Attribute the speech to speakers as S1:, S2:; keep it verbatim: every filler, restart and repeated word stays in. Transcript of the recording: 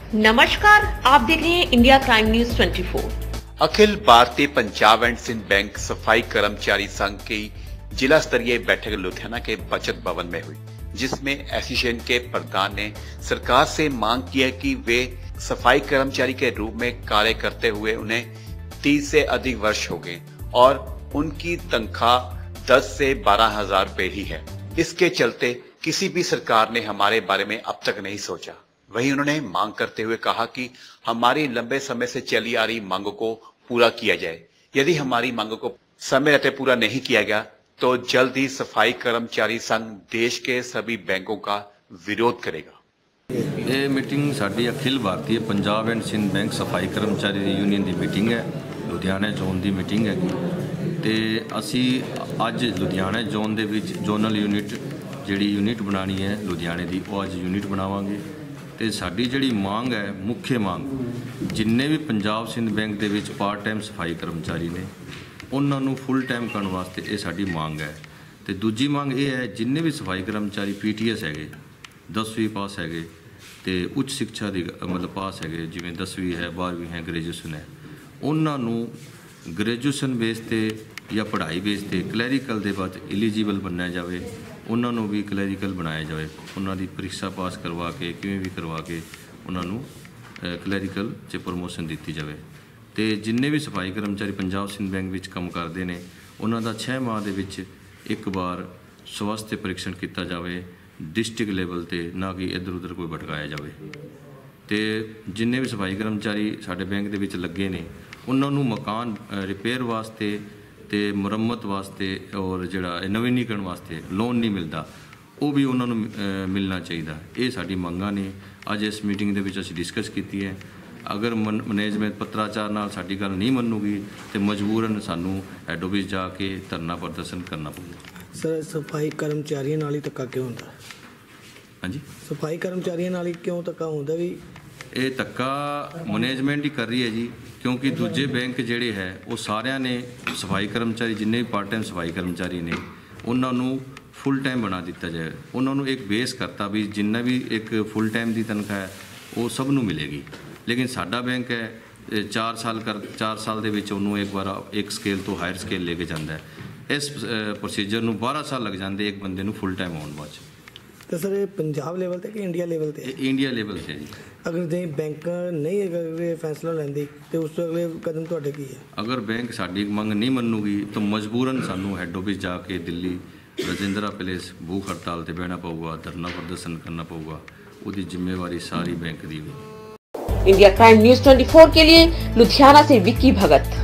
S1: नमस्कार, आप देख रहे हैं इंडिया क्राइम न्यूज चौबीस।
S2: अखिल भारतीय पंजाब एंड सिंध बैंक सफाई कर्मचारी संघ की जिला स्तरीय बैठक लुधियाना के बचत भवन में हुई, जिसमें एसोसिएशन के प्रधान ने सरकार से मांग की है कि वे सफाई कर्मचारी के रूप में कार्य करते हुए उन्हें तीस से अधिक वर्ष हो गए और उनकी तनख्वाह दस से बारह हजार रुपए ही है। इसके चलते किसी भी सरकार ने हमारे बारे में अब तक नहीं सोचा। वहीं उन्होंने मांग करते हुए कहा कि हमारी लंबे समय से चली आ रही मांगों को पूरा किया जाए। यदि हमारी मांगों को समय रहते पूरा नहीं किया गया तो जल्द ही सफाई कर्मचारी संघ देश के सभी बैंकों का विरोध करेगा।
S3: ये meeting sari Akhil Bharatiya Punjab and Sindh bank सफाई कर्मचारी यूनियन की मीटिंग है, लुधियाना जोन की मीटिंग है। तो असी अज लुधियाना जोन दे विच जोनल यूनिट जिहड़ी यूनिट बनानी है लुधियाने की, वो अज यूनिट बनावांगे। तो साडी जिहड़ी मांग है, मुख्य मांग, जिन्ने भी पंजाब सिंध बैंक दे विच पार्ट टाइम सफाई कर्मचारी ने उन्होंने फुल टाइम करने वास्ते ये साडी मांग है। तो दूजी मांग ये है, जिन्ने भी सफाई कर्मचारी पी टी एस है, दसवीं पास है, तो उच्च शिक्षा की मतलब पास है, जिमें दसवीं है, बारहवीं है, ग्रेजुएशन है, उन्होंने ग्रेजुएशन बेस ते या पढ़ाई बेस ते क्लैरिकल के बाद एलिजिबल बनना जाए, उन्होंने भी क्लैरिकल बनाया जाए। उन्होंने परीक्षा पास करवा के किवें भी करवा के उन्होंने क्लैरिकल च प्रमोशन दी जाए। तो जिन्ने भी सफाई कर्मचारी पंजाब सिंध बैंक में काम करते हैं उन्होंने छः माह के विच एक बार स्वास्थ्य परीक्षण किया जाए डिस्ट्रिक्ट लेवल पर, ना कि इधर उधर कोई भटकाया जाए। तो जिन्ने भी सफाई कर्मचारी साडे बैंक दे विच लगे ने उन्होंने मकान रिपेयर वास्ते ते मुरम्मत वास्ते और जिहड़ा नवीनीकरण वास्ते लोन नहीं मिलता, वो भी उन्होंने मिलना चाहिए। ये साडी मंगां ने। अज इस मीटिंग दे विच असीं डिस्कस कीती है। अगर मैनेजमेंट पत्राचार नाल साडी गल नहीं मनूगी तो मजबूरन सानू हैड ऑफिस जाके धरना प्रदर्शन करना पऊगा।
S4: सर, सफाई कर्मचारियों नाल ही धक्का क्यों होंदा?
S3: हाँ जी,
S4: सफाई कर्मचारियों नाल ही क्यों धक्का होंदा? भी
S3: ये धक्का मैनेजमेंट ही कर रही है जी, क्योंकि दूजे बैंक जिहड़े है वो सारिਆਂ ने सफाई कर्मचारी जिन्ने भी पार्ट टाइम सफाई कर्मचारी ने उन्होंने फुल टाइम बना दिता जाए। उन्होंने एक बेस करता भी जिन्ना भी एक फुल टाइम की तनख्वाह है वो सब नूं मिलेगी। लेकिन साडा बैंक है चार साल कर चार साल दे विच उन्होंने एक बार एक स्केल तो हायर स्केल लेके जाता है। इस प्रोसीजर नूं बारह साल लग जाते एक बंदे नूं फुल टाइम आउण वास्ते।
S4: तो सर ये पंजाब लेवल ते कि इंडिया लेवल ते?
S3: इंडिया लेवल से जी।
S4: अगर जे बैंक नहीं अगर फैसला लैंदी तो उस अगले कदम तुहाडे की है? अगर
S3: बैंक साडी मंग नहीं मनूगी तो मजबूरन सानू हैड ऑफिस जाके दिल्ली राजेंद्रा पैलेस भूख हड़ताल ते बहना पऊगा, धरना प्रदर्शन करना पऊगा। उसकी जिम्मेवारी सारी बैंक दी होगी।
S1: इंडिया क्राइम न्यूज चौबीस के लिए लुधियाना से विक्की भगत।